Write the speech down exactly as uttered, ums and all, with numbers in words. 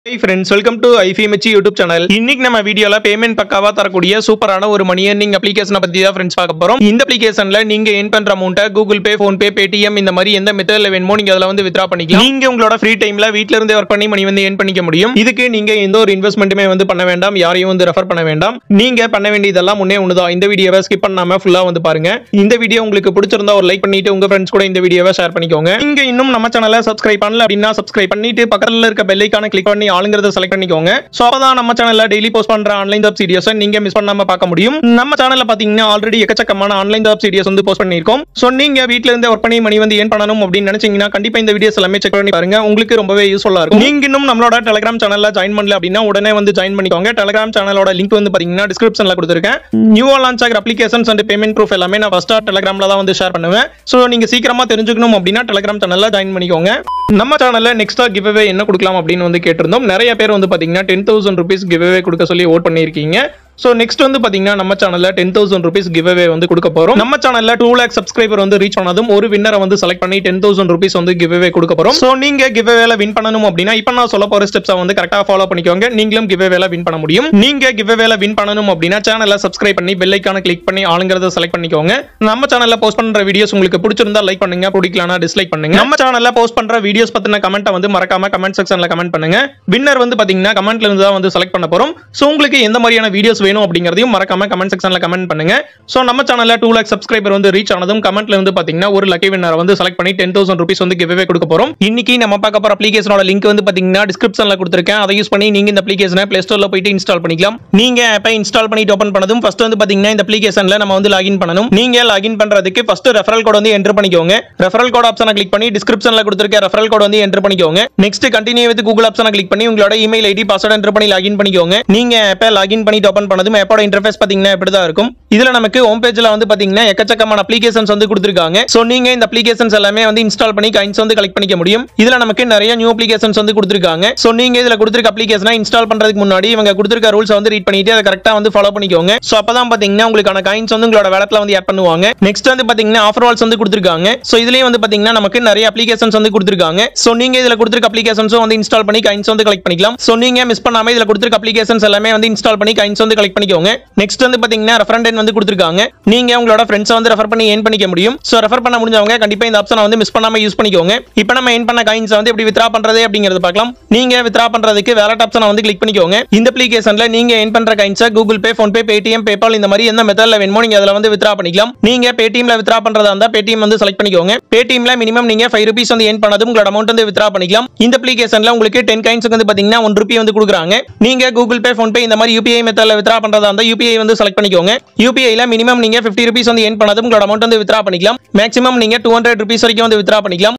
Hey friends, welcome to hyfimachi YouTube channel. இன்னைக்கு நம்ம வீடியோல பேமெண்ட் பக்காவா தரக்கூடிய சூப்பரான ஒரு மணி earning application பத்தி தான் फ्रेंड्स பார்க்க போறோம். இந்த அப்ளிகேஷன்ல நீங்க earn பண்ற அமௌண்ட Google Pay, Phone Pay, Paytm இந்த மாதிரி எந்த மெத்தட்ல வேணுமோ நீங்க அதல வந்து withdraw பண்ணிக்கலாம். நீங்க உங்களோட ஃப்ரீ டைம்ல வீட்ல இருந்தே வர்க் பண்ணி மணி வந்து earn பண்ணிக்க முடியும். இதுக்கு நீங்க எந்த ஒரு இன்வெஸ்ட்மென்ட்டுமே வந்து பண்ண வேண்டாம், யாரையும் வந்து ரெஃபர் பண்ண வேண்டாம். நீங்க பண்ண வேண்டியதெல்லாம் முன்னே ஒண்ணுதான். இந்த வீடியோவை ஸ்கிப் பண்ணாம ஃபுல்லா வந்து பாருங்க. இந்த வீடியோ உங்களுக்கு பிடிச்சிருந்தா ஒரு லைக் பண்ணிட்டு உங்க ஃப்ரெண்ட்ஸ் கூட இந்த வீடியோவை ஷேர் பண்ணிக்கோங்க. நீங்க இன்னும் நம்ம சேனலை சப்ஸ்கிரைப் பண்ணல அப்படினா சப்ஸ்கிரைப் பண்ணிட்டு பக்கத்துல இருக்க பெல் ஐகானை கிளிக் பண்ணி ஆளுங்கறத செலக்ட் பண்ணிக்கோங்க. சோ அப்பதான் நம்ம சேனல்ல டெய்லி போஸ்ட் பண்ற ஆன்லைன் ஜாப் சீரிஸ் நீங்க மிஸ் பண்ணாம பார்க்க முடியும். நம்ம சேனல்ல பாத்தீங்கன்னா ஆல்ரெடி எக்கச்சக்கமான ஆன்லைன் ஜாப் சீரிஸ் வந்து போஸ்ட் பண்ணிருக்கோம். சோ நீங்க வீட்ல இருந்தே வர்க் பண்ணி மணி வந்து earn பண்ணனும் அப்படி நினைச்சீங்கன்னா கண்டிப்பா இந்த வீடியோஸ் எல்லாமே செக் பண்ணி பாருங்க. உங்களுக்கு ரொம்பவே யூஸ்ஃபுல்லா இருக்கும். நீங்க இன்னும் நம்மளோட Telegram சேனல்ல ஜாயின் பண்ணல அப்படினா உடனே வந்து ஜாயின் பண்ணிக்கோங்க. Telegram சேனலோட லிங்க் வந்து பாத்தீங்கன்னா டிஸ்கிரிப்ஷன்ல கொடுத்திருக்கேன். நியூவா லான்ச் ஆகிற அப்ளிகேஷன்ஸ் அண்ட் பேமெண்ட் ப்ரூஃப் எல்லாமே நான் ஃபர்ஸ்டா Telegramல தான் வந்து ஷேர் பண்ணுவேன். சோ நீங்க சீக்கிரமா தெரிஞ்சுக்கணும் அப்படினா Telegram சேனல்ல ஜாயின் பண்ணிக்கோங்க. நம்ம சேனல்ல நெக்ஸ்டா கிவ் அவே என்ன கொடுக்கலாம் அப்படின்னு வந்து கேட்டிருந்தோம். நிறைய பேர் வந்து பாத்தீங்கன்னா ten thousand rupees giveaway கொடுக்க சொல்லி vote பண்ணிருக்கீங்க. So next வந்து பாத்தீங்கன்னா நம்ம சேனல்ல ten thousand rupees giveaway வந்து கொடுக்க போறோம். நம்ம சேனல்ல two lakh subscriber வந்து ரீச் ஆனதும் ஒரு வின்னரை வந்து செலக்ட் பண்ணி ten thousand rupees வந்து giveaway கொடுக்க போறோம். சோ நீங்க giveawayல வின் பண்ணனும் அப்படினா இப்போ நான் சொல்ல போற ஸ்டெப்ஸை வந்து கரெக்ட்டா ஃபாலோ பண்ணிக்கோங்க. நீங்களும் giveawayல வின் பண்ண முடியும். நீங்க giveawayல வின் பண்ணனும் அப்படினா சேனலை சப்ஸ்கிரைப் பண்ணி பெல் ஐகானை கிளிக் பண்ணி ஆளுங்கறத செலக்ட் பண்ணிக்கோங்க. நம்ம சேனல்ல போஸ்ட் பண்ற வீடியோஸ் உங்களுக்கு பிடிச்சிருந்தா லைக் பண்ணுங்க, பிடிக்கலனா டிஸ்லைக் பண்ணுங்க. நம்ம சேனல்ல போஸ்ட் பண்ற வீடியோஸ் பத்தின கமெண்ட்டை வந்து மறக்காம கமெண்ட் செக்ஷன்ல கமெண்ட் பண்ணுங்க. வின்னர் வந்து பாத்தீங்கன்னா கமெண்ட்ல இருந்து தான் வந்து செலக்ட் பண்ண போறோம். சோ உங்களுக்கு எந்த மாதிரியான வீடியோஸ் வேணும் அப்படிங்கறதையும் மறக்காம கமெண்ட் செக்ஷன்ல கமெண்ட் பண்ணுங்க. சோ நம்ம சேனல்ல two lakh subscriber வந்து ரீச் ஆனதும் கமெண்ட்ல வந்து பாத்தீங்கன்னா ஒரு லக்கி வின்னரை வந்து செலக்ட் பண்ணி ten thousand rupees வந்து giveaway கொடுக்க போறோம். இன்னைக்கு நம்ம பார்க்க போற அப்ளிகேஷனோட லிங்க் வந்து பாத்தீங்கன்னா டிஸ்கிரிப்ஷன்ல கொடுத்திருக்கேன். அதை யூஸ் பண்ணி நீங்க இந்த அப்ளிகேஷனை Play Storeல போய்ட்டு இன்ஸ்டால் பண்ணிக்கலாம். நீங்க ஆப்பை இன்ஸ்டால் பண்ணிட்டு ஓபன் பண்ணதும் ஃபர்ஸ்ட் வந்து பாத்தீங்கன்னா இந்த அப்ளிகேஷன்ல நம்ம வந்து லாகின் பண்ணனும். நீங்க லாகின் பண்றதுக்கு ஃபர்ஸ்ட் ரெஃபரல் கோட் வந்து என்டர் பண்ணிக்கோங்க. ரெஃபரல் கோட் ஆப்ஷனை கிளிக் பண்ணி டிஸ்கிரிப்ஷன்ல கொடுத்திருக்க ரெஃபரல் கோட் வந்து என்டர் பண்ணிக்கோங்க. நெக்ஸ்ட் கண்டினியூ வித் கூகுள் ஆப்ஷனை கிளிக் பண்ணி உங்களோட இமெயில் ஐடி பாஸ்வேர்ட் என்டர் பண்ணி லாகின் பண்ணிக்கோங்க. நீங்க ஆப்பை லாகின் பண்ணிட்டு ஓபன் பண்ணதும் ஆப்போட இன்டர்ஃபேஸ் பாத்தீங்கன்னா இப்படி தான் இருக்கும். இதுல நமக்கு ஹோம் பேஜ்ல வந்து பாத்தீங்கன்னா எக்கச்சக்கமான அப்ளிகேஷன்ஸ் வந்து கொடுத்திருக்காங்க. சோ நீங்க இந்த அப்ளிகேஷன்ஸ் எல்லாமே வந்து இன்ஸ்டால் பண்ணி காயின்ஸ் வந்து கலெக்ட் பண்ணிக்க முடியும். இதுல நமக்கு நிறைய நியூ அப்ளிகேஷன்ஸ் வந்து கொடுத்திருக்காங்க. சோ நீங்க இதுல கொடுத்திருக்க அப்ளிகேஷனை இன்ஸ்டால் பண்றதுக்கு முன்னாடி இவங்க கொடுத்திருக்க ரூல்ஸ் வந்து ரீட் பண்ணிட்டு அதை கரெக்ட்டா வந்து ஃபாலோ பண்ணிக்கோங்க. சோ அப்பதான் பாத்தீங்கன்னா உங்களுக்கான காயின்ஸ் வந்து உங்களோட வாலெட்ல வந்து ஆட் பண்ணுவாங்க. நெக்ஸ்ட் வந்து பாத்தீங்கன்னா ஆஃபர் வால்ஸ் வந்து கொடுத்திருக்காங்க. சோ இதுலயே வந்து பாத்தீங்கன்னா நமக்கு நிறைய அப்ளிகேஷன்ஸ் வந்து கொடுத்திருக்காங்க. சோ நீங்க இதுல கொடுத்திருக்க அப்ளிகேஷன்ஸ் வந்து இன்ஸ்டால் பண்ணி காயின்ஸ் வந்து கலெக்ட் பண்ணிக்கலாம். சோ நீங்க மிஸ் பண்ணாம இதுல கொடுத்திருக்க அப்ளிகேஷன்ஸ் எல்லாமே வந்து இன்ஸ்டால் பண்ணி காயின்ஸ் வந்து கலெக்ட் பண்ணிக்கோங்க. நெக்ஸ்ட் வந்து பாத்தீங்கன்னா ரெஃபரண்ட் வந்து கொடுத்திருக்காங்க. நீங்க உங்களோட ஃப்ரெண்ட்ஸ் வந்து ரெஃபர் பண்ணி earn பண்ணிக்க முடியும். சோ ரெஃபர் பண்ண முடிஞ்சவங்க கண்டிப்பா இந்த ஆப்ஷனை வந்து மிஸ் பண்ணாம யூஸ் பண்ணிக்கோங்க. இப்போ நம்ம earn பண்ண காயின்ஸ் வந்து எப்படி வித்ரா பண்றது அப்படிங்கறது பார்க்கலாம். நீங்க வித்ரா பண்றதுக்கு வாலெட் ஆப்ஷனை வந்து கிளிக் பண்ணிக்கோங்க. இந்த அப்ளிகேஷன்ல நீங்க earn பண்ற காயின்ஸை Google Pay, Phone Pay, Paytm, PayPal இந்த மாதிரி எந்த மெத்தட்ல வேணுமோ நீங்க அதல வந்து வித்ரா பண்ணிக்கலாம். நீங்க Paytmல வித்ரா பண்றதா இருந்தா Paytm வந்து செலக்ட் பண்ணிக்கோங்க. Paytmல மினிமம் நீங்க five rupees வந்து earn பண்ணதும் உங்களோட அமௌண்ட் வந்து வித்ரா பண்ணிக்கலாம். இந்த அப்ளிகேஷன்ல உங்களுக்கு ten காயின்ஸ்க்கு வந்து பாத்தீங்கன்னா one rupee வந்து கொடுக்குறாங்க. நீங்க Google Pay, Phone Pay இந்த மாதிரி U P I மெத்தட்ல வித்ரா பண்றதா இருந்தா U P I வந்து செலக்ட் பண்ணிக்கோங்க. U P I ல மினிமம் நீங்க fifty rupees வந்து earn பண்ணதும் உங்களோட அமௌண்ட் வந்து வித்ரா பண்ணிக்கலாம். மேக்ஸிமம் நீங்க two hundred rupees வரைக்கும் வந்து வித்ரா பண்ணிக்கலாம்.